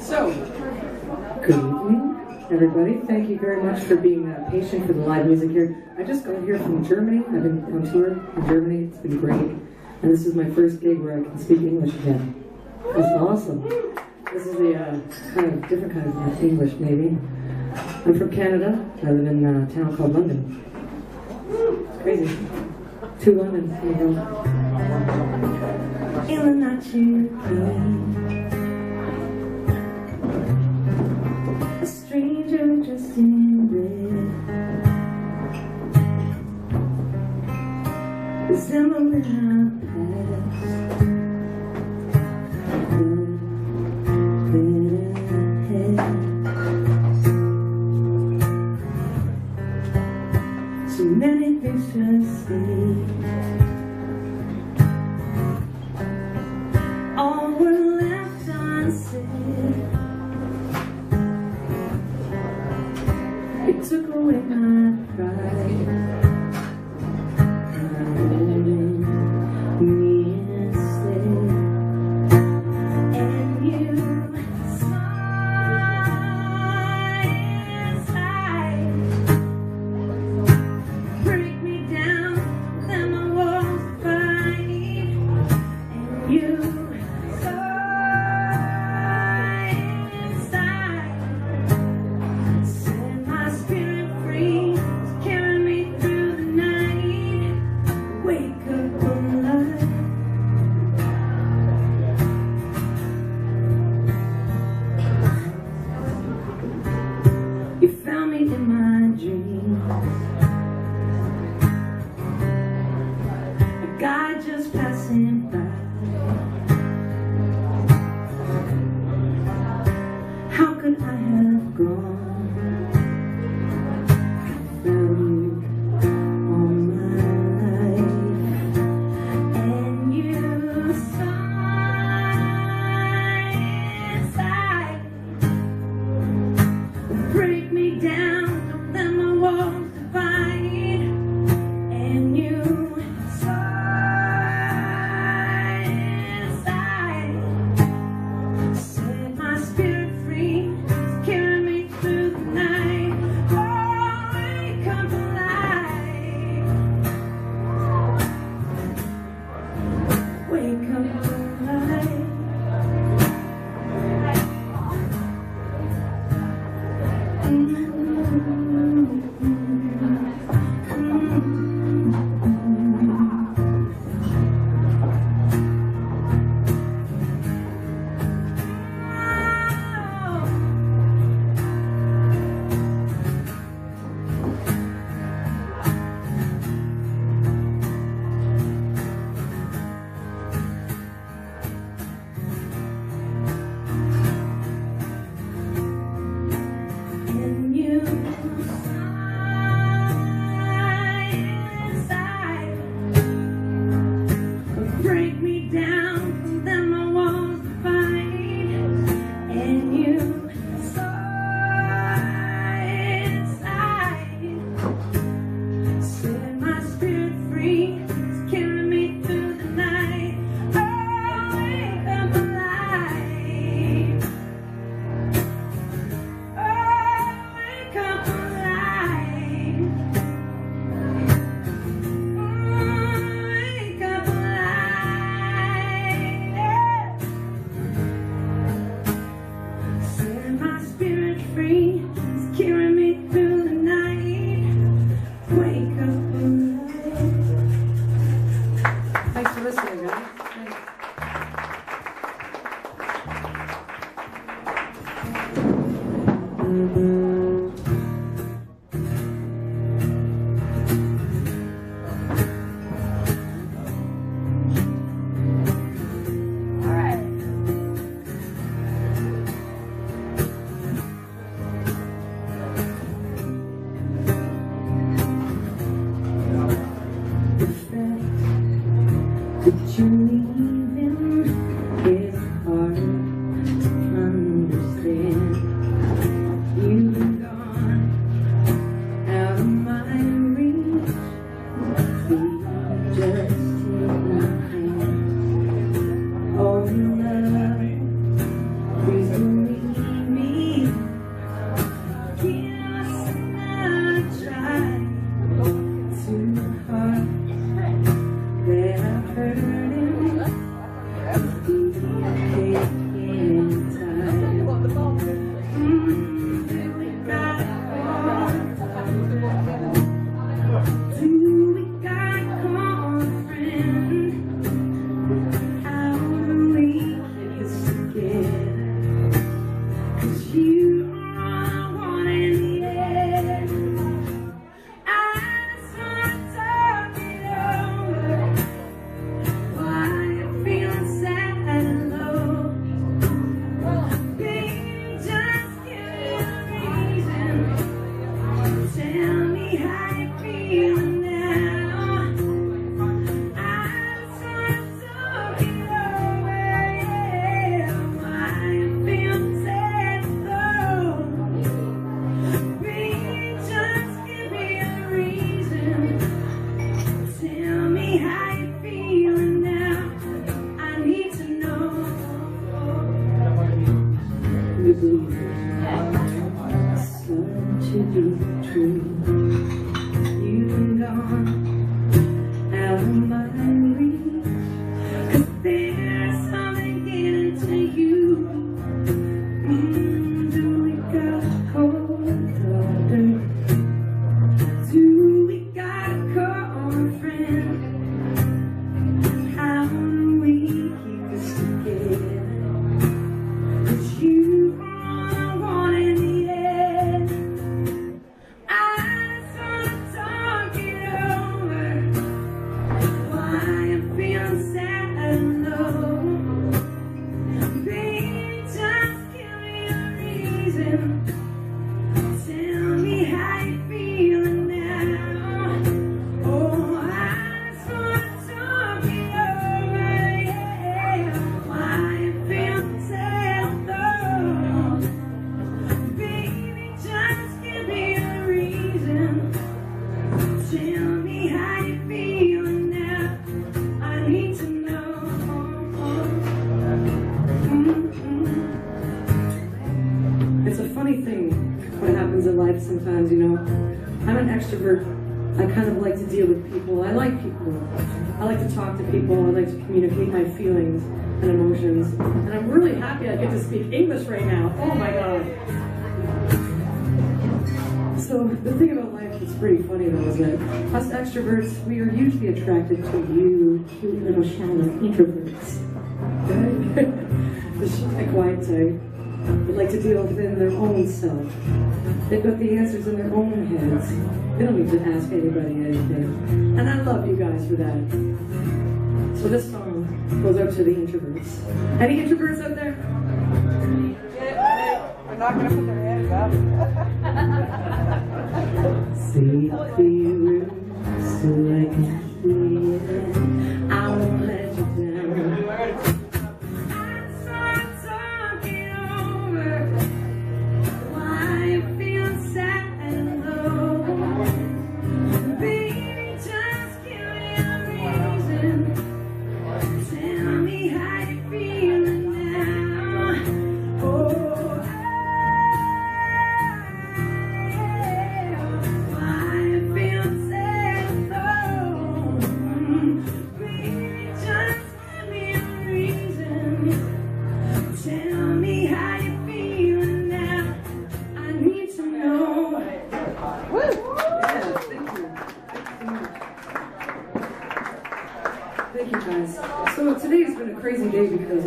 So, good evening, everybody. Thank you very much for being patient for the live music here. I just got here from Germany. I've been on tour in Germany. It's been great. And this is my first gig where I can speak English again. It's awesome. This is a kind of different kind of English, maybe. I'm from Canada. I live in a town called London. It's crazy. To London. Here you go. In the night you a stranger dressed in red, resembling our past. So many things to see. All were left unsaid. It took away my pride. You found me in my dreams, a guy just passing by. How could I have gone? I found you all my life, and you saw inside. Break me down, don't let my walls divide. And you saw inside. Set my spirit free, carry me through the night. Oh, wake up alive. Wake up alive. Break me down, then my walls divide, and you saw inside. Set my spirit free, carry me through the night. Oh, wake up alive. Oh, wake up alive. Wake up alive. Set my spirit free, carry me through the night. Wake up alive. Thanks for listening, guys. Thanks. All right. The fact that you're leaving is hard to understand. You believe it started to be true. You've been gone out of my reach, 'cause there's something getting to you. Do we got cold water? Do we got a cold friend? How do we keep this together? 'Cause you are the one in the end. I just wanna talk it over. Why I'm feeling sad and low. Baby, just give me a reason. Tell me how you feeling now. Oh, I just wanna talk it over, yeah. Why you feeling sad though? Baby, just give me a reason. Tell me how you feeling now. I need to know. It's a funny thing what happens in life sometimes, you know. I'm an extrovert. I kind of like to deal with people. I like people. I like to talk to people. I like to communicate my feelings and emotions. And I'm really happy I get to speak English right now. Oh my God. So the thing about life that's pretty funny though is that us extroverts, we are usually attracted to you, cute little shallow introverts. The shy, quiet type. They like to deal within their own self. They've got the answers in their own heads. They don't need to ask anybody anything. And I love you guys for that. So this song goes out to the introverts. Any introverts out there? We're not going to put their hands up. See the room so I can see it. I won't let you down. Thank you guys. So today has been a crazy day because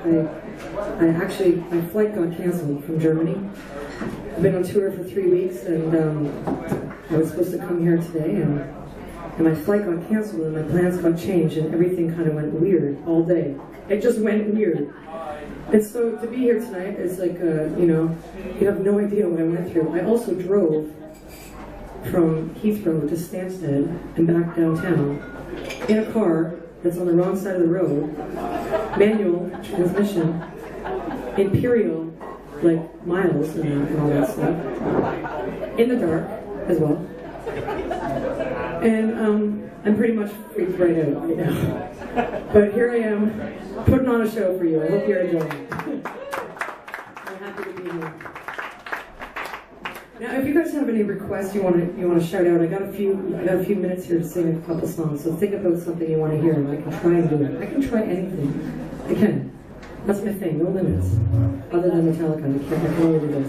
my flight got canceled from Germany. I've been on tour for 3 weeks and I was supposed to come here today and my flight got canceled and my plans got changed and everything kind of went weird all day. It just went weird. And so to be here tonight is like, you know, you have no idea what I went through. I also drove from Heathrow to Stansted and back downtown in a car that's on the wrong side of the road, manual transmission, imperial, like miles and all that stuff, in the dark as well. And I'm pretty much freaked right out right now. But here I am, putting on a show for you. I hope you're enjoying it. I'm happy to be here. Now, if you guys have any requests you want to shout out, I got a few minutes here to sing a couple songs. So think about something you want to hear, and I can try and do it. I can try anything. I can. That's my thing. No limits. Other than Metallica, I can only do this.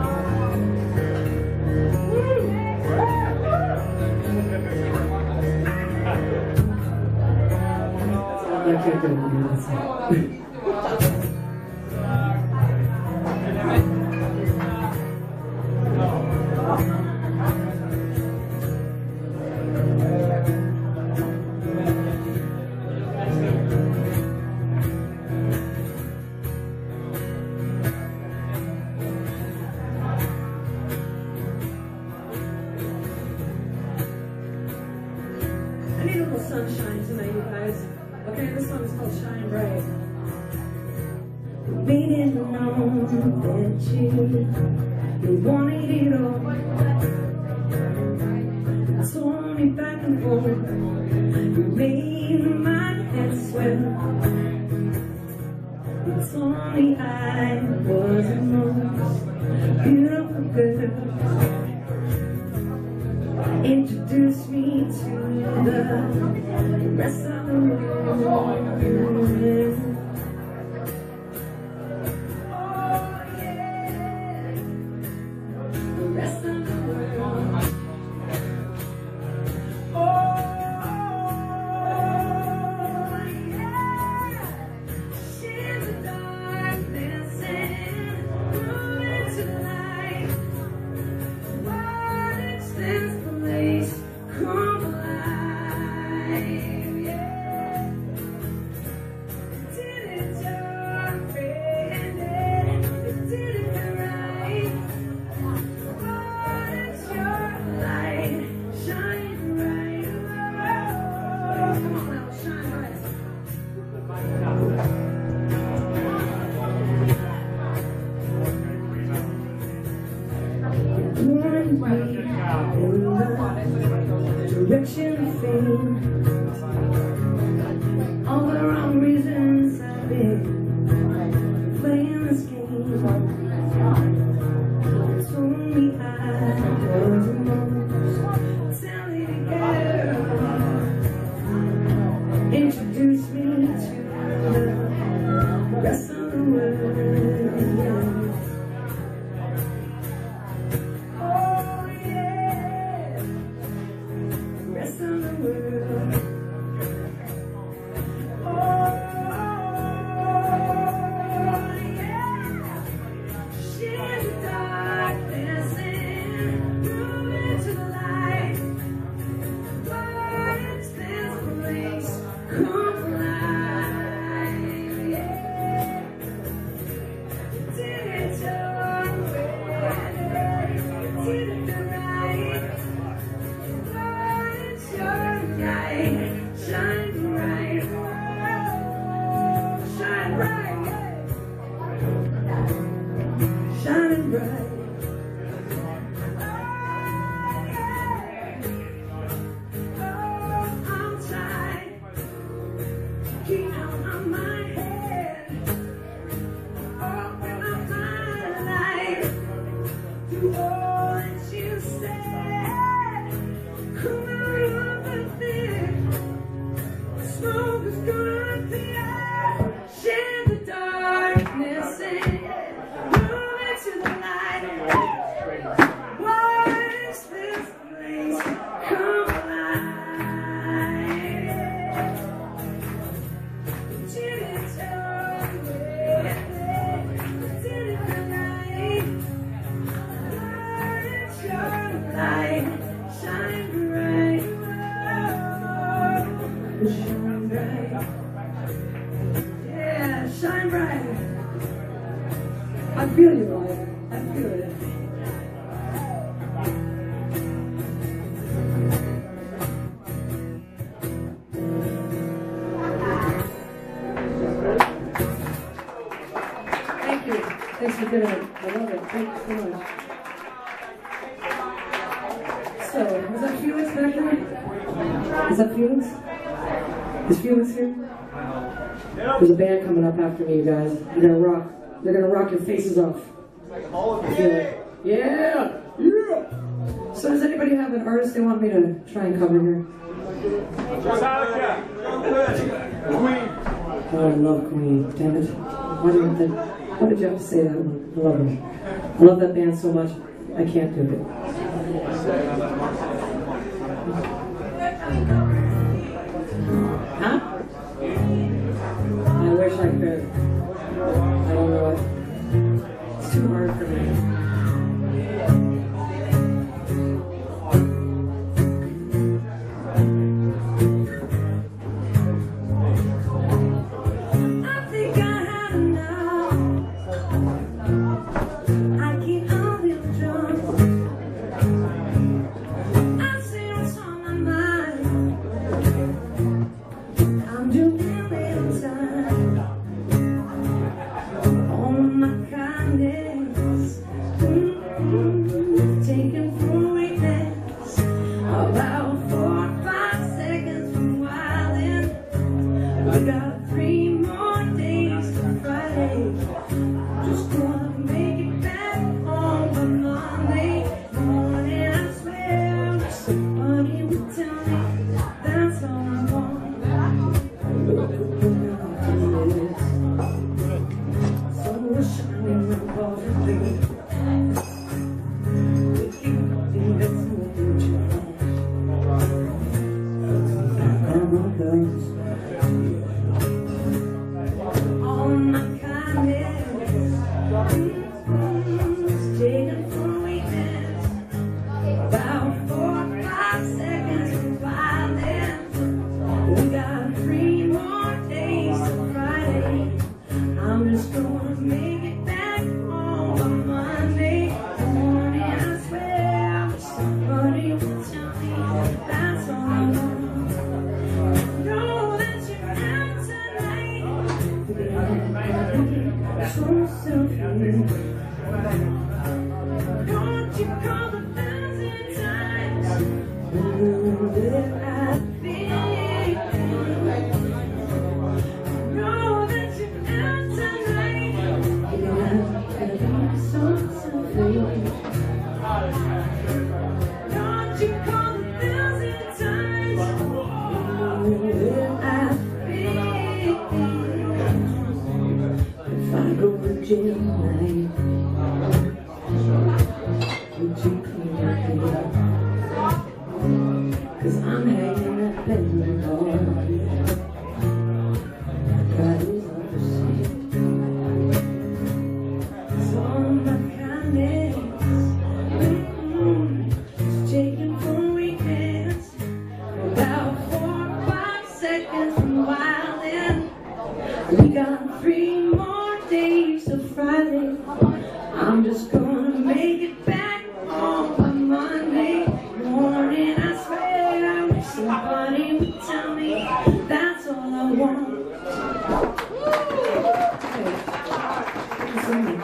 I can't do it. That's it. I need a little sunshine tonight, you guys. Okay, this song is called Shine Bright. We didn't know that you wanted it all. Told me back and forth, you made my head swell. You told me I wasn't wrong. Introduce me to the rest of the world. Direction of fame, all the wrong reasons I've been playing this game. Told me I was the most talented girl. Introduce me to the rest of the world. Shining bright. I'm trying to keep out of my head. Open up my life to all that you said. Come out of the fear. Smoke is gonna clear. Share the darkness and to the light. Watch this place come alive. Didn't tell me, didn't deny. Let your light shine bright. Shine bright. Yeah, shine bright. I feel you, Ryan. I feel it. Thank you. Thanks for doing it. I love it. Thank you so much. So, was that Felix back there? Is that Felix? Is Felix here? There's a band coming up after me, you guys. They're gonna rock. They're gonna rock your faces off. Yeah! Yeah! So does anybody have an artist they want me to try and cover here? Queen. Oh, I love Queen. Damn it. Why did you have to say that one? I love it. I love that band so much. I can't do it. Huh? I wish I could. I don't know it. It's too hard for me. I think I had enough. I keep all the drunk. I say what's on my mind. I'm doing little time. All of my kindness, taken from weakness. About 4 or 5 seconds from wildin'. We got 3 more days to Friday. Just gonna make it back. All my kindness taken for weakness. About 4 or 5 seconds of violence. We got 3 more days till Friday. I'm just gonna make it back home by Monday morning. I swear I wish somebody would tell me that's all I want. Know that you're out tonight. So selfish. Don't you call the 1,000 times that I've been. Know that you're out tonight. So selfish. Don't you call the 1,000 times that I've been. If I go to jail tonight, would you clean my head? 'Cause I'm hanging at bedroom door. God is overseas. It's all my kindness. It's taken for weakness. About 4 or 5 seconds from wildin'. We got 3 more days till Friday. I'm just gonna make it back home by Monday morning. I swear I wish somebody would tell me that's all I want. Thank you so much.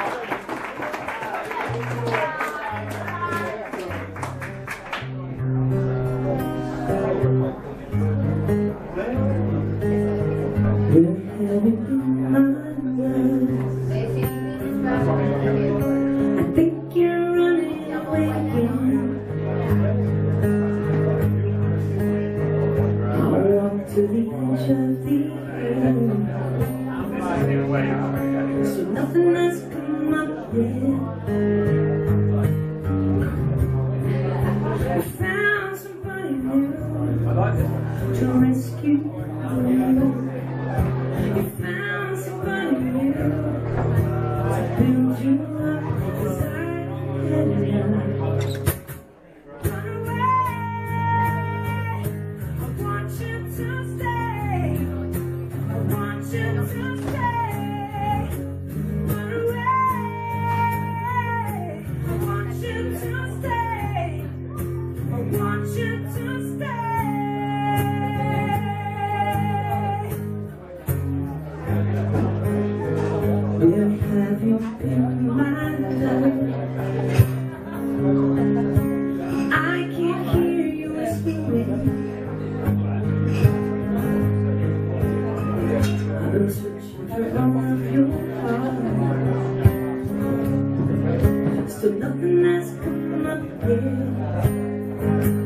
You're having my love. I think you're running away again. I'll walk to the edge of the earth, so nothing has come up yet. I found somebody new to rescue you. You found somebody new to build you up, 'cause I had enough. Run away, I want you to stay. I want you to stay. Run away, I want you to stay. I want you to stay. Where have you been, my love? I can't hear you whispering. I've been searching for all of your heart. Still nothing has come up yet.